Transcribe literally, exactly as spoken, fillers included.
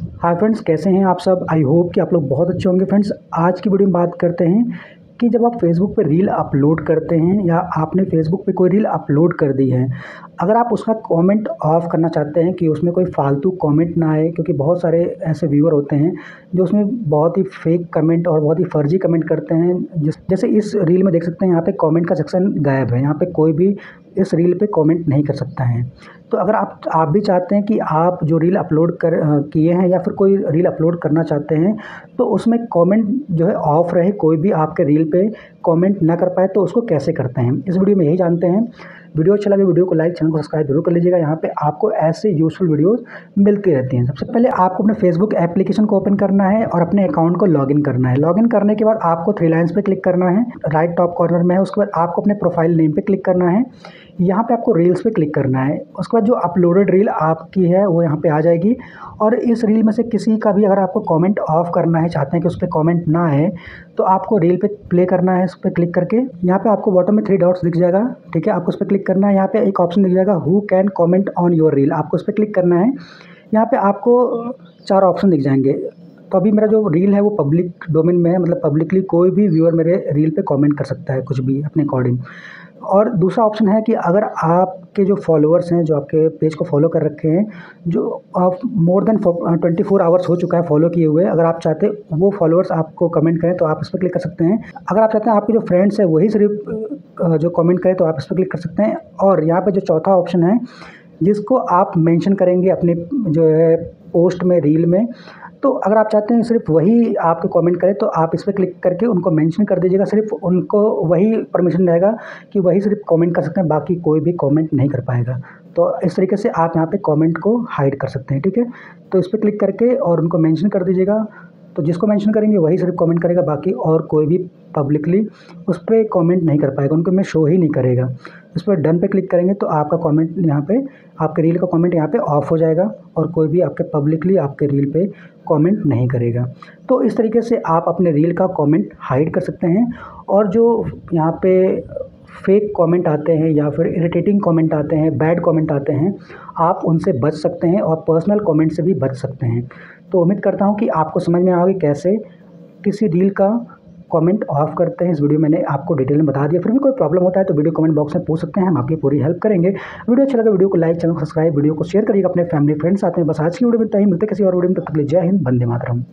Hi friends, कैसे हैं आप सब। आई होप कि आप लोग बहुत अच्छे होंगे। फ्रेंड्स, आज की वीडियो में बात करते हैं कि जब आप फेसबुक पे रील अपलोड करते हैं या आपने फेसबुक पे कोई रील अपलोड कर दी है, अगर आप उसका कमेंट ऑफ करना चाहते हैं कि उसमें कोई फालतू कमेंट ना आए, क्योंकि बहुत सारे ऐसे व्यूअर होते हैं जो उसमें बहुत ही फेक कमेंट और बहुत ही फर्जी कमेंट करते हैं। जिस जैसे इस रील में देख सकते हैं, यहाँ पे कमेंट का सेक्शन गायब है। यहाँ पे कोई भी इस रील पे कमेंट नहीं कर सकता है। तो अगर आप आप भी चाहते हैं कि आप जो रील अपलोड कर अ, किए हैं या फिर कोई रील अपलोड करना चाहते हैं, तो उसमें कमेंट जो है ऑफ रहे, कोई भी आपके रील पे कमेंट ना कर पाए, तो उसको कैसे करते हैं इस वीडियो में यही जानते हैं। वीडियो अच्छा लगे वीडियो को लाइक, चैनल को सब्सक्राइब जरूर कर लीजिएगा। यहाँ पे आपको ऐसे यूजफुल वीडियोस मिलती रहती हैं। सबसे पहले आपको अपने फेसबुक एप्लीकेशन को ओपन करना है और अपने अकाउंट को लॉगिन करना है। लॉगिन करने के बाद आपको थ्री लाइन्स पे क्लिक करना है, राइट टॉप कॉर्नर में है। उसके बाद आपको अपने प्रोफाइल नेम पे क्लिक करना है। यहाँ पे आपको रील्स पे क्लिक करना है। उसके बाद जो अपलोडेड रील आपकी है वो यहाँ पे आ जाएगी। और इस रील में से किसी का भी अगर आपको कमेंट ऑफ करना है, चाहते हैं कि उस पर कमेंट ना आए, तो आपको रील पे प्ले करना है। उस पर क्लिक करके यहाँ पे आपको बॉटम में थ्री डॉट्स दिख जाएगा, ठीक है। आपको उस पर क्लिक करना है। यहाँ पे एक ऑप्शन दिख जाएगा who can comment on your reel, आपको उस पर क्लिक करना है। यहाँ पे आपको चार ऑप्शन दिख जाएंगे। तो अभी मेरा जो रील है वो पब्लिक डोमेन में है, मतलब पब्लिकली कोई भी व्यूअर मेरे रील पे कमेंट कर सकता है कुछ भी अपने अकॉर्डिंग। और दूसरा ऑप्शन है कि अगर आपके जो फॉलोअर्स हैं, जो आपके पेज को फॉलो कर रखे हैं, जो आप more than twenty four hours हो चुका है फॉलो किए हुए, अगर आप चाहते हैं वो फॉलोअर्स आपको कमेंट करें तो आप इस पर क्लिक कर सकते हैं। अगर आप चाहते हैं आपके जो फ्रेंड्स हैं वही सिर्फ अ, जो कमेंट करें तो आप इस पर क्लिक कर सकते हैं। और यहाँ पे जो चौथा ऑप्शन है जिसको आप मेंशन करेंगे अपने जो है पोस्ट में, रील में, तो अगर आप चाहते हैं सिर्फ वही आपको कमेंट करें तो आप इस पर क्लिक करके उनको मेंशन कर दीजिएगा। सिर्फ उनको वही परमिशन रहेगा कि वही सिर्फ कमेंट कर सकते हैं, बाकी कोई भी कमेंट नहीं कर पाएगा। तो इस तरीके से आप यहाँ पे कमेंट को हाइड कर सकते हैं, ठीक है। तो इस पर क्लिक करके और उनको मेंशन कर दीजिएगा। तो जिसको मेंशन करेंगे वही सिर्फ कमेंट करेगा, बाकी और कोई भी पब्लिकली उस पर कमेंट नहीं कर पाएगा, उनको मैं शो ही नहीं करेगा। उस पर डन पे क्लिक करेंगे तो आपका कमेंट यहाँ पे, आपके रील का कमेंट यहाँ पे ऑफ हो जाएगा और कोई भी आपके पब्लिकली आपके रील पे कमेंट नहीं करेगा। तो इस तरीके से आप अपने रील का कमेंट हाइड कर सकते हैं। और जो यहाँ पे फेक कमेंट आते हैं या फिर इरिटेटिंग कमेंट आते हैं, बैड कमेंट आते हैं, आप उनसे बच सकते हैं और पर्सनल कमेंट से भी बच सकते हैं। तो उम्मीद करता हूँ कि आपको समझ में आएगी कैसे किसी रील का कमेंट ऑफ करते हैं। इस वीडियो मैंने आपको डिटेल में बता दिया। फिर भी कोई प्रॉब्लम होता है तो वीडियो कमेंट बॉक्स में पूछ सकते हैं, हम आपकी पूरी हेल्प करेंगे। वीडियो अच्छा लगा वीडियो को लाइक, चैनल को सब्सक्राइब, वीडियो को शेयर करिएगा अपने फैमिली फ्रेंड्स साथ में। बस आज की वीडियो में इतना ही, मिलते किसी और वीडियो में, तब तक के लिए जय हिंद, वंदे मातरम।